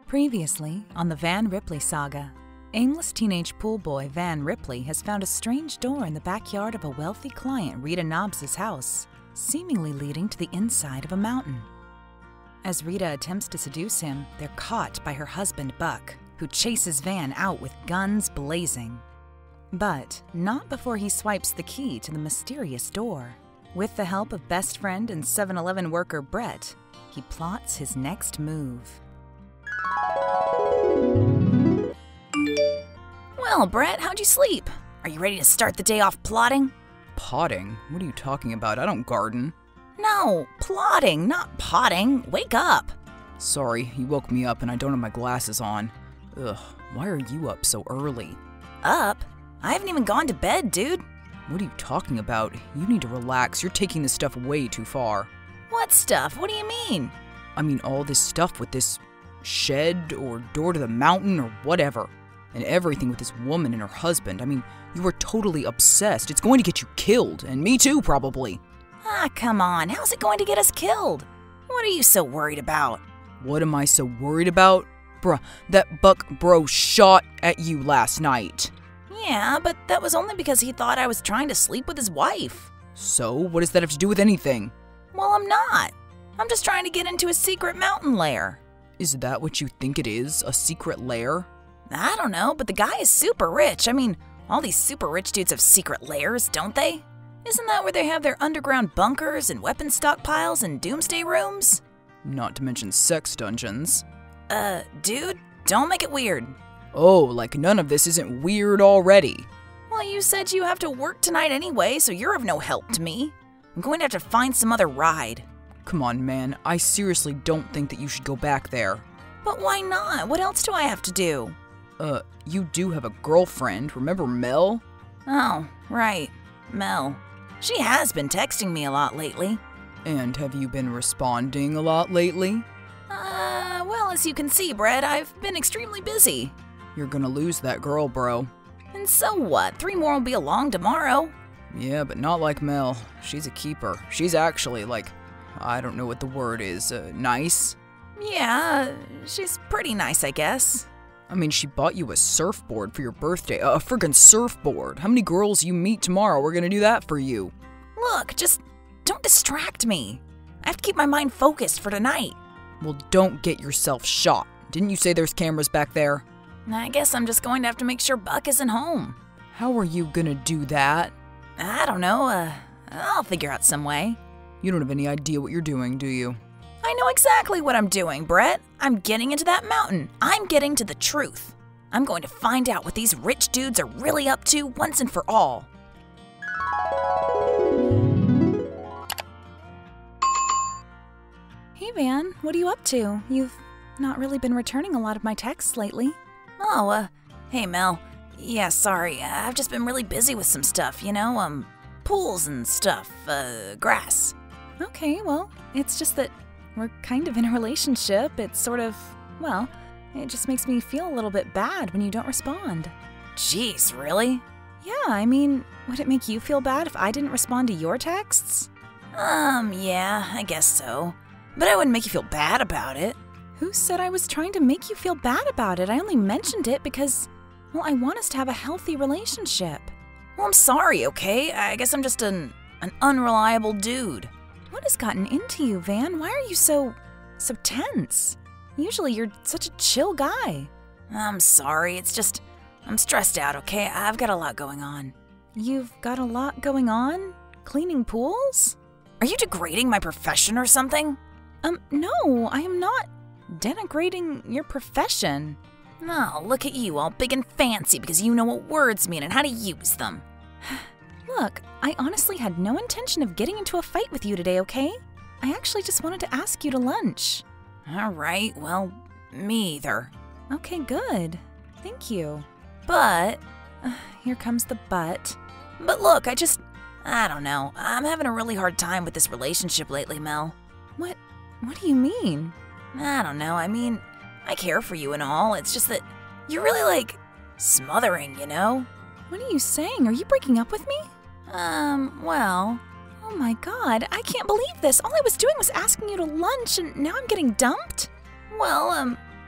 Previously on the Van Ripley saga, aimless teenage pool boy Van Ripley has found a strange door in the backyard of a wealthy client Rita Nobbs' house, seemingly leading to the inside of a mountain. As Rita attempts to seduce him, they're caught by her husband Buck, who chases Van out with guns blazing. But not before he swipes the key to the mysterious door. With the help of best friend and 7-Eleven worker Brett, he plots his next move. Well, Brett, how'd you sleep? Are you ready to start the day off plotting? Potting? What are you talking about? I don't garden. No, plotting, not potting. Wake up. Sorry, you woke me up and I don't have my glasses on. Ugh, why are you up so early? Up? I haven't even gone to bed, dude. What are you talking about? You need to relax. You're taking this stuff way too far. What stuff? What do you mean? I mean all this stuff with this shed or door to the mountain or whatever. And everything with this woman and her husband. I mean, you are totally obsessed. It's going to get you killed. And me too, probably. Ah, come on. How's it going to get us killed? What are you so worried about? What am I so worried about? Bruh, that Buck bro shot at you last night. Yeah, but that was only because he thought I was trying to sleep with his wife. So, what does that have to do with anything? Well, I'm not. I'm just trying to get into a secret mountain lair. Is that what you think it is? A secret lair? I don't know, but the guy is super rich. I mean, all these super rich dudes have secret lairs, don't they? Isn't that where they have their underground bunkers and weapon stockpiles and doomsday rooms? Not to mention sex dungeons. Dude, don't make it weird. Oh, like none of this isn't weird already. Well, you said you have to work tonight anyway, so you're of no help to me. I'm going to have to find some other ride. Come on, man. I seriously don't think that you should go back there. But why not? What else do I have to do? You do have a girlfriend. Remember Mel? Oh, right. Mel. She has been texting me a lot lately. And have you been responding a lot lately? Well, as you can see, Brett, I've been extremely busy. You're gonna lose that girl, bro. And so what? 3 more will be along tomorrow. Yeah, but not like Mel. She's a keeper. She's actually, like, I don't know what the word is, nice? Yeah, she's pretty nice, I guess. I mean, she bought you a surfboard for your birthday. A friggin' surfboard. How many girls you meet tomorrow are gonna do that for you? Look, just don't distract me. I have to keep my mind focused for tonight. Well, don't get yourself shot. Didn't you say there's cameras back there? I guess I'm just going to have to make sure Buck isn't home. How are you gonna do that? I don't know, I'll figure out some way. You don't have any idea what you're doing, do you? I know exactly what I'm doing, Brett. I'm getting into that mountain. I'm getting to the truth. I'm going to find out what these rich dudes are really up to once and for all. Hey Van, what are you up to? You've not really been returning a lot of my texts lately. Oh, hey Mel. Yeah, sorry. I've just been really busy with some stuff, you know, pools and stuff, grass. Okay, well, it's just that we're kind of in a relationship. It's sort of, well, it just makes me feel a little bit bad when you don't respond. Jeez, really? Yeah, I mean, would it make you feel bad if I didn't respond to your texts? Yeah, I guess so. But I wouldn't make you feel bad about it. Who said I was trying to make you feel bad about it? I only mentioned it because, well, I want us to have a healthy relationship. Well, I'm sorry, okay? I guess I'm just an unreliable dude. What has gotten into you, Van? Why are you so tense? Usually you're such a chill guy. I'm sorry, it's just, I'm stressed out, okay? I've got a lot going on. You've got a lot going on? Cleaning pools? Are you degrading my profession or something? No, I am not denigrating your profession. No, look at you, all big and fancy because you know what words mean and how to use them. Look, I honestly had no intention of getting into a fight with you today, okay? I actually just wanted to ask you to lunch. All right, well, me either. Okay, good. Thank you. But... here comes the but. But look, I don't know. I'm having a really hard time with this relationship lately, Mel. What do you mean? I don't know. I mean, I care for you and all. It's just that you're really, like, smothering, you know? What are you saying? Are you breaking up with me? Well... Oh my god, I can't believe this. All I was doing was asking you to lunch and now I'm getting dumped? Well,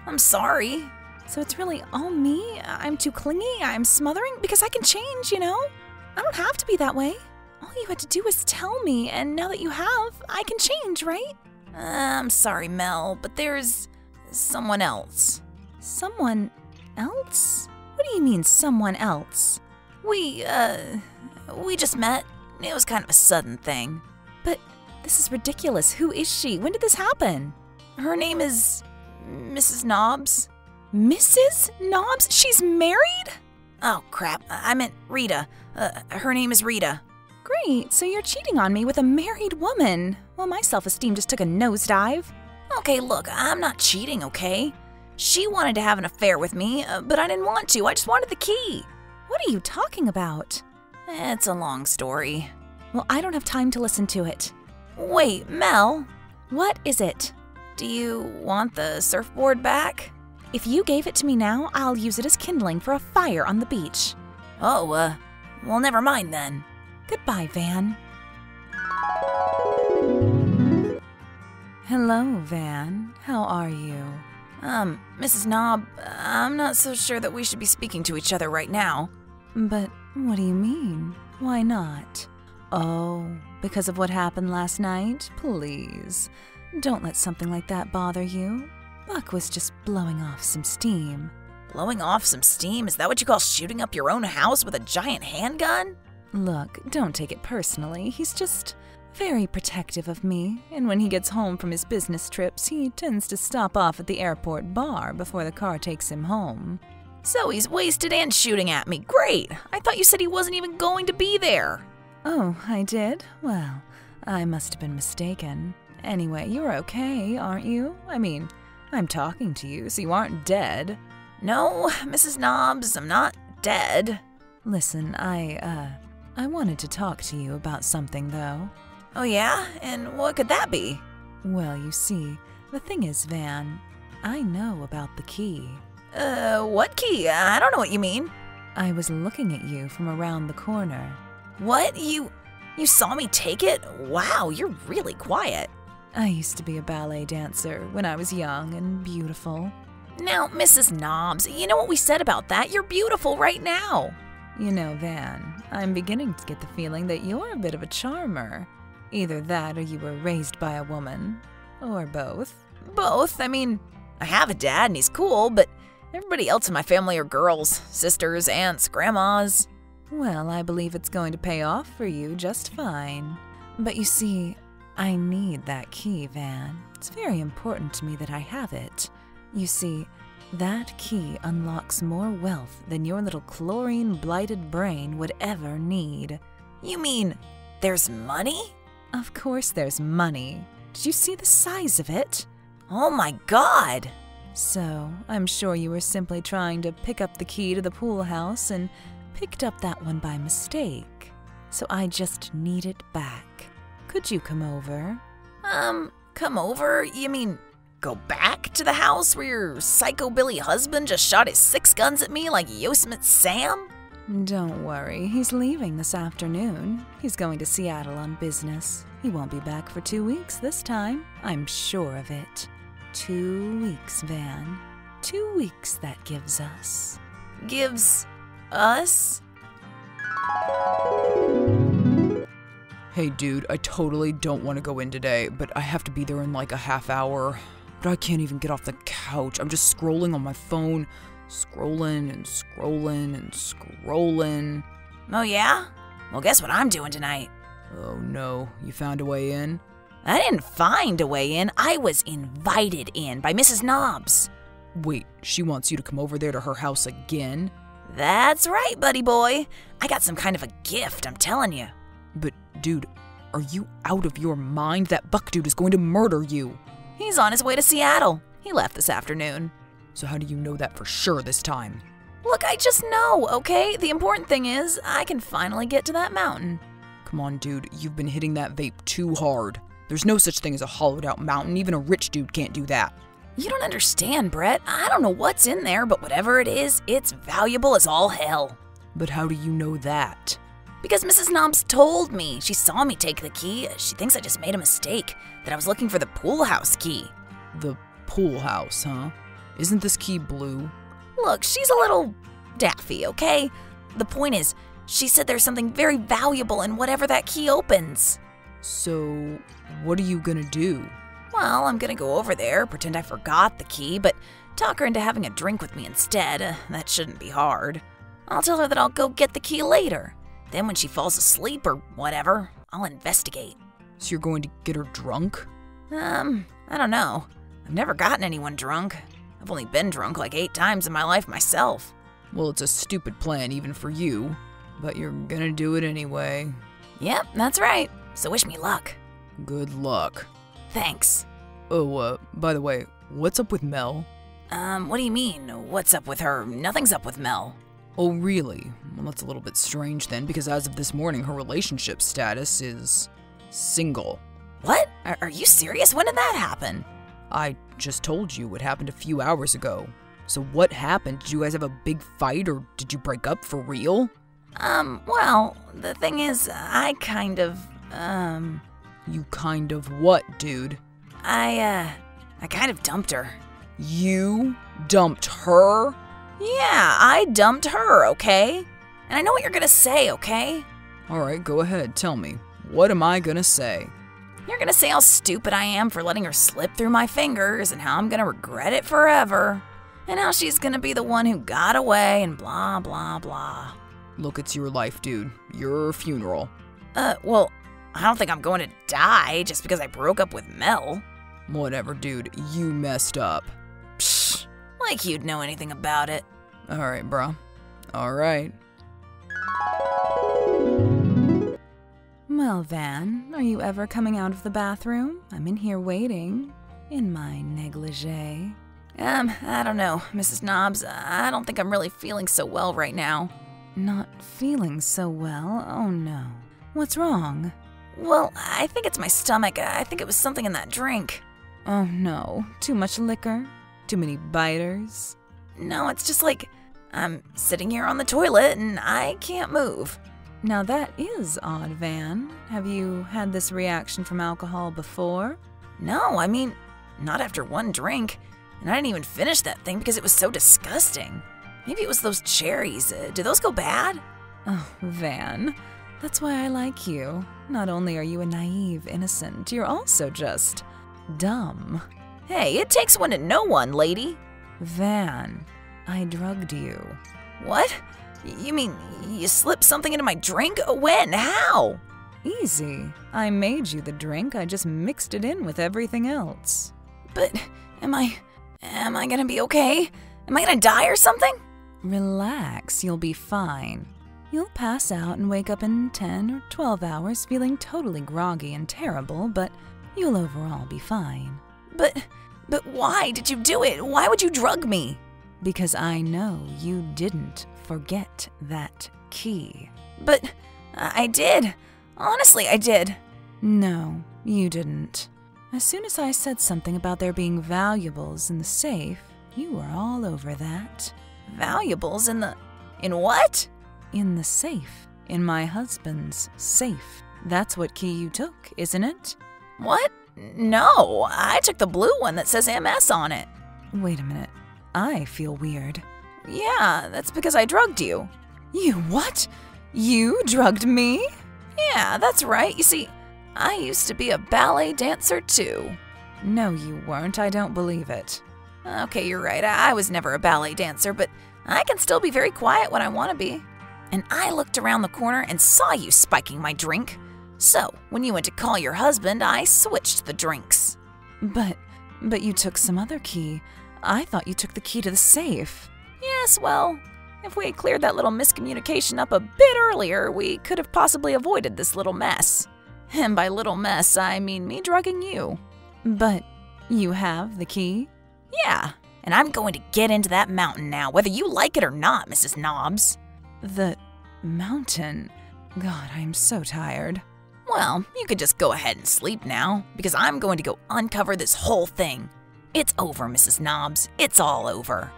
I'm sorry. So it's really all me? I'm too clingy? I'm smothering? Because I can change, you know? I don't have to be that way. All you had to do was tell me, and now that you have, I can change, right? I'm sorry, Mel, but there's someone else. Someone else? What do you mean, someone else? We just met. It was kind of a sudden thing. But this is ridiculous. Who is she? When did this happen? Her name is Mrs. Nobbs. Mrs. Nobbs? She's married? Oh, crap. I meant Rita. Her name is Rita. Great, so you're cheating on me with a married woman. Well, my self-esteem just took a nosedive. Okay, look, I'm not cheating, okay? She wanted to have an affair with me, but I didn't want to. I just wanted the key. What are you talking about? It's a long story. Well, I don't have time to listen to it. Wait, Mel. What is it? Do you want the surfboard back? If you gave it to me now, I'll use it as kindling for a fire on the beach. Oh, well, never mind then. Goodbye, Van. Hello, Van. How are you? Mrs. Nobb, I'm not so sure that we should be speaking to each other right now. But what do you mean? Why not? Oh, because of what happened last night? Please, don't let something like that bother you. Buck was just blowing off some steam. Blowing off some steam? Is that what you call shooting up your own house with a giant handgun? Look, don't take it personally. He's just very protective of me, and when he gets home from his business trips, he tends to stop off at the airport bar before the car takes him home. So he's wasted and shooting at me. Great! I thought you said he wasn't even going to be there. Oh, I did? Well, I must have been mistaken. Anyway, you're okay, aren't you? I mean, I'm talking to you, so you aren't dead. No, Mrs. Nobbs, I'm not dead. Listen, I wanted to talk to you about something, though. Oh yeah? And what could that be? Well, you see, the thing is, Van, I know about the key. What key? I don't know what you mean. I was looking at you from around the corner. What? You saw me take it? Wow, you're really quiet. I used to be a ballet dancer when I was young and beautiful. Now, Mrs. Nobbs, you know what we said about that? You're beautiful right now. You know, Van, I'm beginning to get the feeling that you're a bit of a charmer. Either that or you were raised by a woman. Or both. Both? I mean, I have a dad and he's cool, but everybody else in my family are girls. Sisters, aunts, grandmas. Well, I believe it's going to pay off for you just fine. But you see, I need that key, Van. It's very important to me that I have it. You see, that key unlocks more wealth than your little chlorine-blighted brain would ever need. You mean there's money? Of course there's money. Did you see the size of it? Oh my God! So, I'm sure you were simply trying to pick up the key to the pool house and picked up that one by mistake. So I just need it back. Could you come over? Come over? You mean go back to the house where your psychobilly husband just shot his 6 guns at me like Yosemite Sam? Don't worry, he's leaving this afternoon. He's going to Seattle on business. He won't be back for 2 weeks this time. I'm sure of it. 2 weeks, Van. 2 weeks that gives us. Gives us? Hey dude, I totally don't want to go in today, but I have to be there in like a half hour. But I can't even get off the couch. I'm just scrolling on my phone. Scrolling and scrolling and scrolling. Oh yeah? Well, guess what I'm doing tonight? Oh no, you found a way in? I didn't find a way in. I was invited in by Mrs. Nobbs. Wait, she wants you to come over there to her house again? That's right, buddy boy. I got some kind of a gift, I'm telling you. But dude, are you out of your mind? That Buck dude is going to murder you. He's on his way to Seattle. He left this afternoon. So how do you know that for sure this time? Look, I just know, okay? The important thing is, I can finally get to that mountain. Come on, dude, you've been hitting that vape too hard. There's no such thing as a hollowed out mountain. Even a rich dude can't do that. You don't understand, Brett. I don't know what's in there, but whatever it is, it's valuable as all hell. But how do you know that? Because Mrs. Nobbs told me. She saw me take the key. She thinks I just made a mistake, that I was looking for the pool house key. The pool house, huh? Isn't this key blue? Look, she's a little daffy, okay? The point is, she said there's something very valuable in whatever that key opens. So, what are you gonna do? Well, I'm gonna go over there, pretend I forgot the key, but talk her into having a drink with me instead. That shouldn't be hard. I'll tell her that I'll go get the key later. Then when she falls asleep or whatever, I'll investigate. So you're going to get her drunk? I don't know. I've never gotten anyone drunk. I've only been drunk like 8 times in my life myself. Well, it's a stupid plan even for you, but you're gonna do it anyway. Yep, that's right. So wish me luck. Good luck. Thanks. Oh, by the way, what's up with Mel? What do you mean? What's up with her? Nothing's up with Mel. Oh, really? Well, that's a little bit strange then, because as of this morning, her relationship status is single. What? Are you serious? When did that happen? I just told you what happened a few hours ago. So what happened? Did you guys have a big fight, or did you break up for real? Well, the thing is, I kind of, You kind of what, dude? I kind of dumped her. You dumped her? Yeah, I dumped her, okay? And I know what you're gonna say, okay? Alright, go ahead, tell me. What am I gonna say? You're gonna say how stupid I am for letting her slip through my fingers and how I'm gonna regret it forever. And how she's gonna be the one who got away and blah, blah, blah. Look, it's your life, dude. Your funeral. Well, I don't think I'm going to die just because I broke up with Mel. Whatever, dude. You messed up. Psh, like you'd know anything about it. Alright, bruh. Alright. Well, Van, are you ever coming out of the bathroom? I'm in here waiting, in my negligee. I don't know, Mrs. Nobbs. I don't think I'm really feeling so well right now. Not feeling so well? Oh no. What's wrong? Well, I think it's my stomach. I think it was something in that drink. Oh no. Too much liquor? Too many biters? No, it's just like I'm sitting here on the toilet and I can't move. Now that is odd, Van. Have you had this reaction from alcohol before? No, I mean, not after one drink. And I didn't even finish that thing because it was so disgusting. Maybe it was those cherries. Do those go bad? Oh, Van. That's why I like you. Not only are you a naive innocent, you're also just dumb. Hey, it takes one to know one, lady. Van, I drugged you. What? You mean you slipped something into my drink? When? How? Easy. I made you the drink, I just mixed it in with everything else. But am I gonna be okay? Am I gonna die or something? Relax, you'll be fine. You'll pass out and wake up in 10 or 12 hours feeling totally groggy and terrible, but you'll overall be fine. But why did you do it? Why would you drug me? Because I know you didn't forget that key. But I did. Honestly, I did. No, you didn't. As soon as I said something about there being valuables in the safe, you were all over that. Valuables in what? In the safe. In my husband's safe. That's what key you took, isn't it? What? No, I took the blue one that says MS on it. Wait a minute. I feel weird. Yeah, that's because I drugged you. You what? You drugged me? Yeah, that's right. You see, I used to be a ballet dancer too. No, you weren't. I don't believe it. Okay, you're right. I was never a ballet dancer, but I can still be very quiet when I want to be. And I looked around the corner and saw you spiking my drink. So, when you went to call your husband, I switched the drinks. But you took some other key. I thought you took the key to the safe. Yes, well, if we had cleared that little miscommunication up a bit earlier, we could have possibly avoided this little mess. And by little mess, I mean me drugging you. But you have the key? Yeah, and I'm going to get into that mountain now, whether you like it or not, Mrs. Nobbs. The mountain? God, I am so tired. Well, you could just go ahead and sleep now, because I'm going to go uncover this whole thing. It's over, Mrs. Nobbs. It's all over.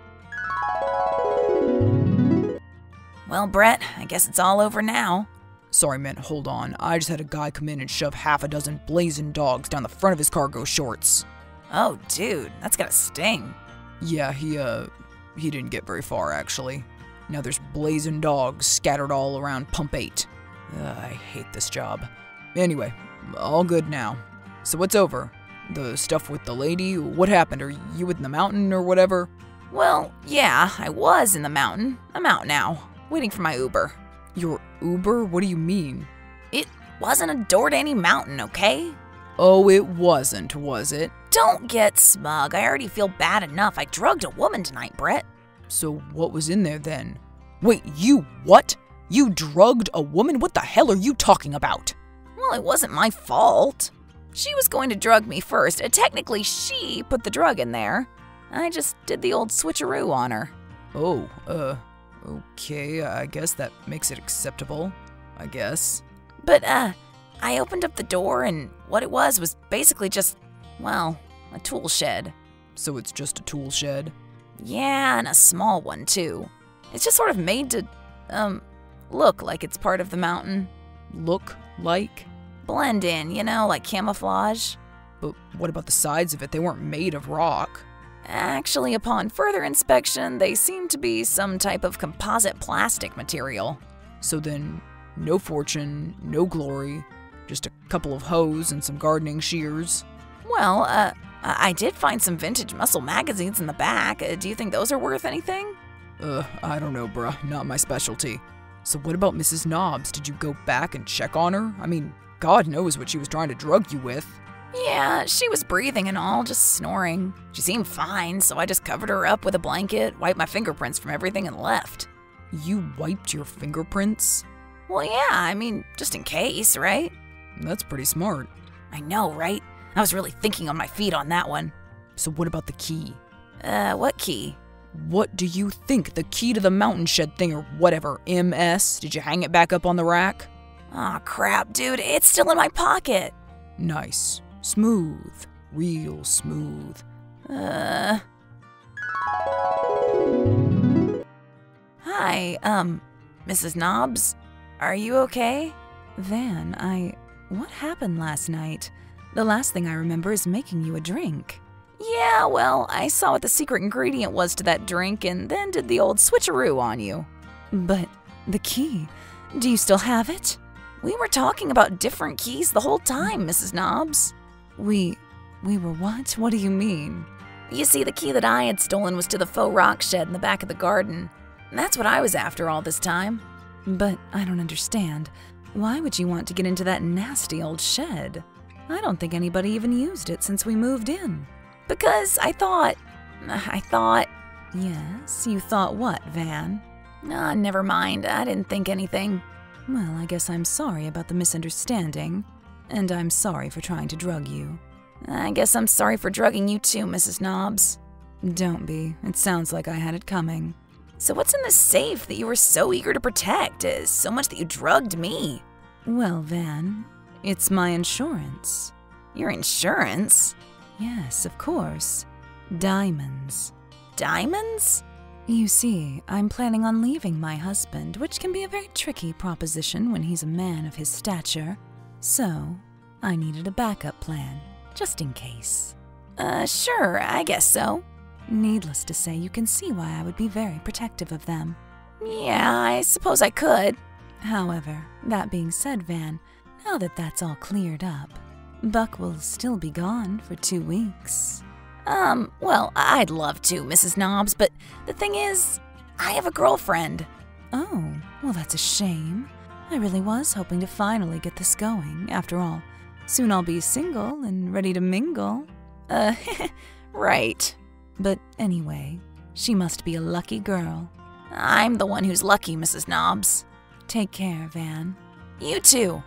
Well, Brett, I guess it's all over now. Sorry, man, hold on. I just had a guy come in and shove half a dozen blazing dogs down the front of his cargo shorts. Oh, dude, that's gotta sting. Yeah, he didn't get very far, actually. Now there's blazing dogs scattered all around Pump 8. I hate this job. Anyway, all good now. So what's over? The stuff with the lady? What happened? Are you in the mountain or whatever? Well, yeah, I was in the mountain. I'm out now, waiting for my Uber. Your Uber? What do you mean? It wasn't a door to any mountain, okay? Oh, it wasn't, was it? Don't get smug. I already feel bad enough. I drugged a woman tonight, Brett. So what was in there then? Wait, you what? You drugged a woman? What the hell are you talking about? Well, it wasn't my fault. She was going to drug me first. Technically, she put the drug in there. I just did the old switcheroo on her. Oh, okay, I guess that makes it acceptable, I guess. But, I opened up the door and what it was basically just, well, a tool shed. So it's just a tool shed? Yeah, and a small one, too. It's just sort of made to, look like it's part of the mountain. Look like? Blend in, you know, like camouflage. But what about the sides of it? They weren't made of rock. Actually, upon further inspection, they seem to be some type of composite plastic material. So then, no fortune, no glory, just a couple of hoes and some gardening shears. Well, I did find some vintage muscle magazines in the back. Do you think those are worth anything? I don't know, bruh. Not my specialty. So what about Mrs. Nobbs? Did you go back and check on her? I mean, God knows what she was trying to drug you with. Yeah, she was breathing and all, just snoring. She seemed fine, so I just covered her up with a blanket, wiped my fingerprints from everything, and left. You wiped your fingerprints? Well, yeah, I mean, just in case, right? That's pretty smart. I know, right? I was really thinking on my feet on that one. So what about the key? What key? What do you think? The key to the mountain shed thing or whatever, MS? Did you hang it back up on the rack? Aw, crap, dude, it's still in my pocket. Nice. Smooth. Real smooth. Hi, Mrs. Nobbs? Are you okay? Van, what happened last night? The last thing I remember is making you a drink. Yeah, well, I saw what the secret ingredient was to that drink and then did the old switcheroo on you. But the key, do you still have it? We were talking about different keys the whole time, Mrs. Nobbs. We were what? What do you mean? You see, the key that I had stolen was to the faux rock shed in the back of the garden. And that's what I was after all this time. But I don't understand. Why would you want to get into that nasty old shed? I don't think anybody even used it since we moved in. Because I thought... Yes, you thought what, Van? Never mind. I didn't think anything. Well, I guess I'm sorry about the misunderstanding. And I'm sorry for trying to drug you. I guess I'm sorry for drugging you too, Mrs. Nobbs. Don't be. It sounds like I had it coming. So what's in the safe that you were so eager to protect? So much that you drugged me? Well, Van, it's my insurance. Your insurance? Yes, of course. Diamonds. Diamonds? You see, I'm planning on leaving my husband, which can be a very tricky proposition when he's a man of his stature. So, I needed a backup plan, just in case. Sure, I guess so. Needless to say, you can see why I would be very protective of them. Yeah, I suppose I could. However, that being said, Van, now that that's all cleared up, Buck will still be gone for 2 weeks. Well, I'd love to, Mrs. Nobbs, but the thing is, I have a girlfriend. Oh, well, that's a shame. I really was hoping to finally get this going. After all, soon I'll be single and ready to mingle. Right. But anyway, she must be a lucky girl. I'm the one who's lucky, Mrs. Nobbs. Take care, Van. You too.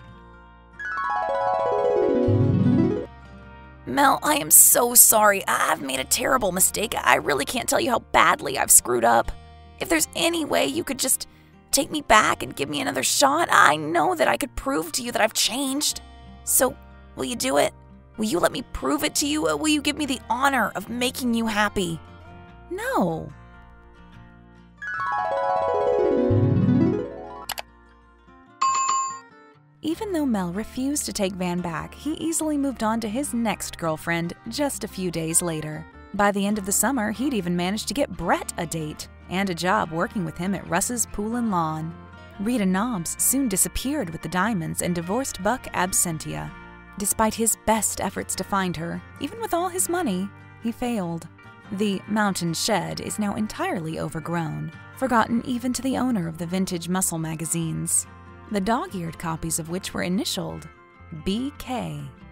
Mel, I am so sorry. I've made a terrible mistake. I really can't tell you how badly I've screwed up. If there's any way you could just take me back and give me another shot, I know that I could prove to you that I've changed. So, will you do it? Will you let me prove it to you? Will you give me the honor of making you happy? No. Even though Mel refused to take Van back, he easily moved on to his next girlfriend just a few days later. By the end of the summer, he'd even managed to get Brett a date and a job working with him at Russ's Pool and Lawn. Rita Knobs soon disappeared with the diamonds and divorced Buck Absentia. Despite his best efforts to find her, even with all his money, he failed. The Mountain Shed is now entirely overgrown, forgotten even to the owner of the vintage muscle magazines, the dog-eared copies of which were initialed BK.